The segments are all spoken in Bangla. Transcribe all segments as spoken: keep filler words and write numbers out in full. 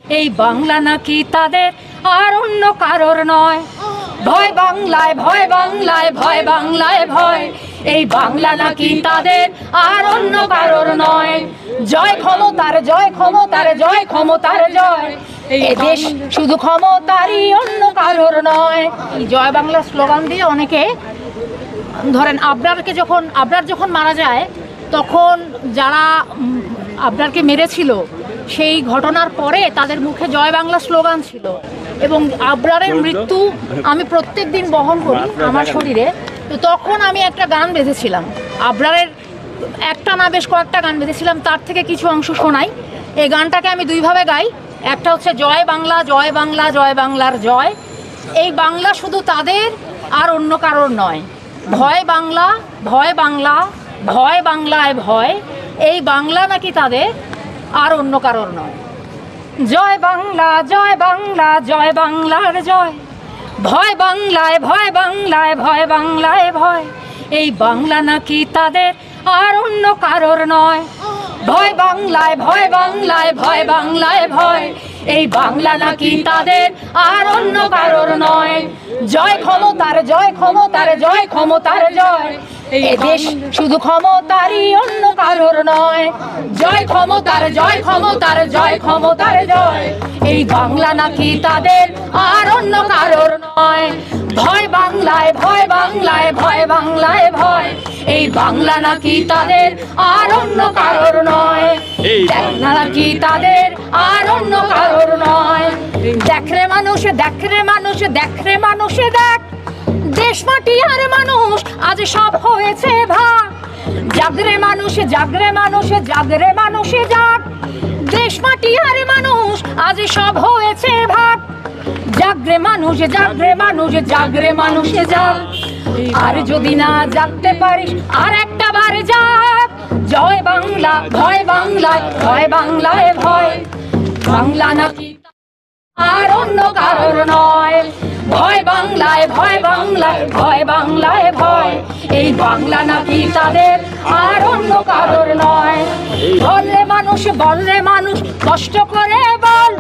এই বাংলা নাকি তাদের আর অন্য কারোর নয়। ভয় বাংলায়, ভয় বাংলায়, ভয় বাংলায় ভয়, এই বাংলা নাকি তাদের আর অন্য কারোর নয়। জয় ক্ষমতার, জয় ক্ষমতার, জয় ক্ষমতার জয়, এই দেশ শুধু ক্ষমতারই, অন্য কারোর নয়। জয় বাংলা স্লোগান দিয়ে অনেকে, ধরেন আবরারকে যখন আবরার যখন মারা যায়, তখন যারা আবরারকে মেরেছিল সেই ঘটনার পরে তাদের মুখে জয় বাংলা স্লোগান ছিল। এবং আবরারের মৃত্যু আমি প্রত্যেক দিন বহন করি আমার শরীরে। তো তখন আমি একটা গান বেঁধেছিলাম, আবরারের একটা না বেশ কয়েকটা গান বেঁধেছিলাম, তার থেকে কিছু অংশ শোনাই। এই গানটাকে আমি দুইভাবে গাই, একটা হচ্ছে জয় বাংলা, জয় বাংলা, জয় বাংলার জয়, এই বাংলা শুধু তাদের আর অন্য কারোর নয়। ভয় বাংলা, ভয় বাংলা, ভয় বাংলায় ভয়, এই বাংলা নাকি তাদের আর অন্য কারোর নয়। জয় বাংলা, জয় বাংলা, জয় বাংলার জয়, ভয় বাংলায়, ভয় বাংলায়, ভয় বাংলায় ভয়, এই বাংলা নাকি তাদের আর অন্য কারোর নয়। ভয় বাংলায়, ভয় বাংলায়, ভয় বাংলায় ভয়, এই বাংলা নাকি তাদের আর অন্য কারোর নয়। জয় ক্ষমতার, জয় ক্ষমতার, জয় ক্ষমতার জয়, এই দেশ শুধু ক্ষমতারই, অন্য কারোর নয়। জয় ক্ষমতার, জয় ক্ষমতার, জয় ক্ষমতার জয়, এই বাংলা নাকি তাদের আর অন্য কারোর নয়। ভয় বাংলায়, ভয় বাংলায়, ভয় বাংলায় ভয়, এই বাংলা নাকি তাদের আর অন্য কারোর নয়। বাংলা নাকি তাদের আর অন্য কারোর নয়। দেখরে মানুষ, দেখরে মানুষ, দেখরে মানুষে দেখ, দেশ মাটি আর মানুষ আজ সব হয়েছে ভাগ। জাগরে মানুষ, জাগরে মানুষ, জাগরে মানুষে জাগ, দেশ মাটি আর মানুষ আজ সব হয়েছে ভাগ। জাগরে মানুষ, জাগরে মানুষ, জাগরে মানুষে জাগ, আর যদি না জাগতে পারিস আর একটা বার জাগ। জয় বাংলা, ভয় বাংলায়, ভয় বাংলায় ভয়, বাংলা নাকি আর অন্য কারোর নয়। ভয় বাংলায়, ভয় বাংলায়, ভয় বাংলায় ভয়, এই বাংলা নাকি তাদের আর অন্য কারোর নয়। বললে মানুষ, বললে মানুষ কষ্ট করে বল,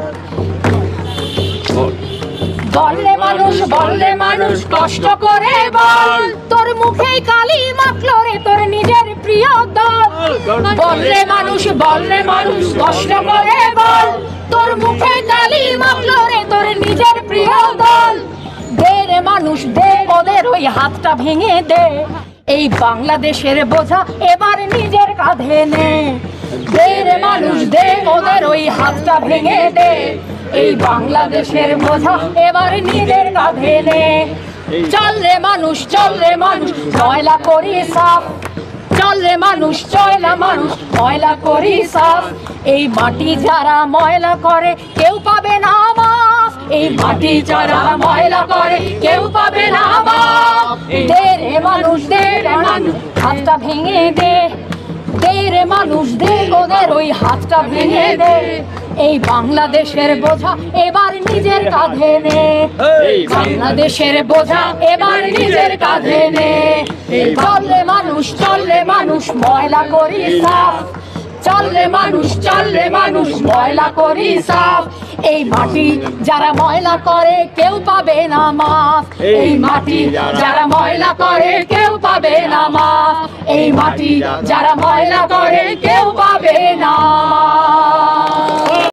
বললে মানুষ, বললে মানুষ কষ্ট করে বল, তোর মুখে কালি মাখলো রে তোর নিজের প্রিয় দল। বললে মানুষ, বললে মানুষ কষ্ট করে বল, তোর মুখে কালি মাখলো রে তোর নিজের প্রিয় দল। দে রে মানুষ দে, ওদের ওই হাতটা ভেঙে দে, এই বাংলাদেশের বোঝা এবার নিজের কাঁধে নে। দে রে মানুষ দে, ওদের ওই হাতটা ভেঙে দে, এই বাংলাদেশের বোঝা এবার নিজের কাঁধে নে। চল রে মানুষ, চল রে মানুষ, ময়লা করি সাফ, চল রে মানুষ, চয়লা মানুষ, ময়লা করি সাফ, এই মাটি যারা ময়লা করে কেউ পাবে না মাফ। এই মাটি যারা ময়লা করে কেউ পাবে না মাফ। দে রে মানুষ দে, রে মানুষ হাতটা ভেঙে দে, দে রে মানুষ দে, ওদের ওই হাতটা ভেঙে দে, এই বাংলাদেশের বোঝা এবার নিজের কাঁধে নে। বাংলাদেশের বোঝা এবার নিজের কাঁধে নে। চল রে মানুষ, চল রে মানুষ, ময়লা করি সাফ, চল রে মানুষ, চল রে মানুষ, ময়লা করি সাফ, এই মাটি যারা ময়লা করে কেউ পাবে না মাফ। এই মাটি যারা ময়লা করে কেউ পাবে না মাফ। এই মাটি যারা ময়লা করে কেউ পাবে না।